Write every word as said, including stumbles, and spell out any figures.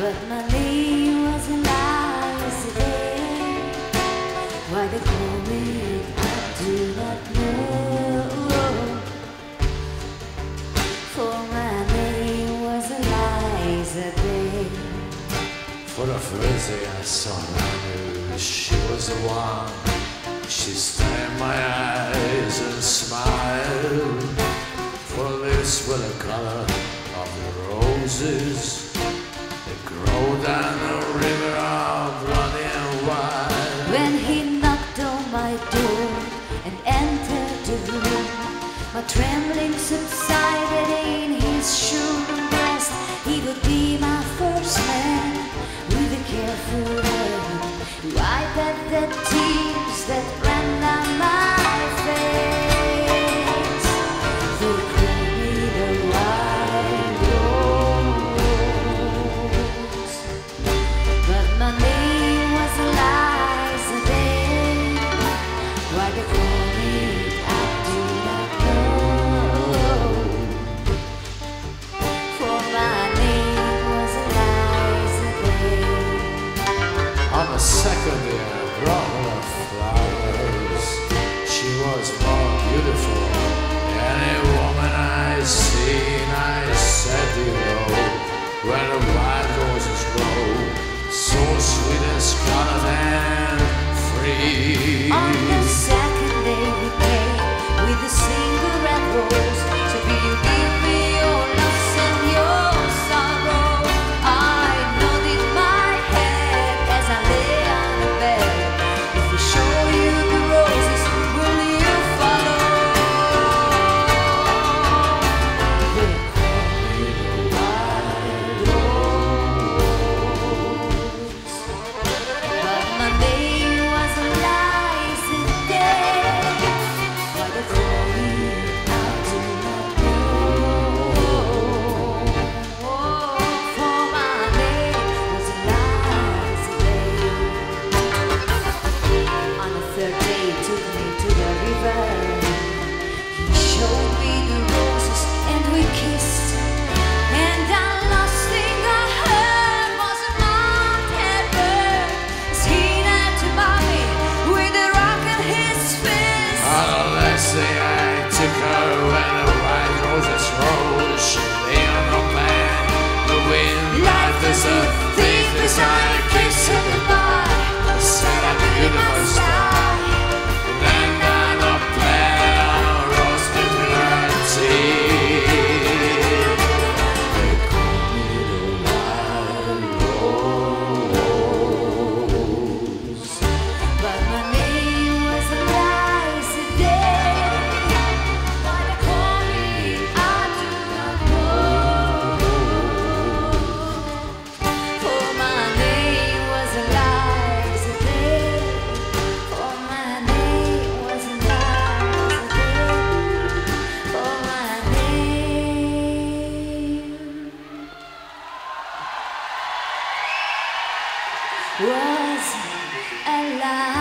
But my name was Eliza Day. Why they call me, I do not know. For my name was Eliza Day. For the first day I saw her, I knew she was the one. She stared in my eyes and smiled. For this was the color of the roses that grow down the river of bloody and wild. When he knocked on my door and entered the room, my trembling subsided in his sure breast. He would be my first man with a careful hand, wipe at the tears that ran down my face. They call me the wild rose, but my name was Eliza Day. Why they call me, I do not know. For my name was Eliza Day. On the second day I brought her flowers. She was more beautiful than any woman I'd seen. I said, you know, where the wild roses grow, so sweet and scarlet and free. On the second day we came with a single red rose. So will you give me your loss and your sorrow? I nodded my head as I lay on the bed. If we show you the roses, will you follow? They call me the wild rose, but my name was Eliza Day. Why they call me, I do not know. For my name was Eliza Day. On the third day he took me to the river. He showed me the roses and we kissed. And the last thing I heard was a mountain bird as he knelt to me with a rock in his fist. On the last day I took her when the white roses rose. She lay on the bank, the wind life is a thief beside a kiss her goodbye. I said I'm beautiful star, and then down the bed on a rose between her teeth. They call me the wild rose. But my name was Eliza Day. Why they call me, I do not know. For my name was Eliza Day. For my name was Eliza Day. For my name was Eliza.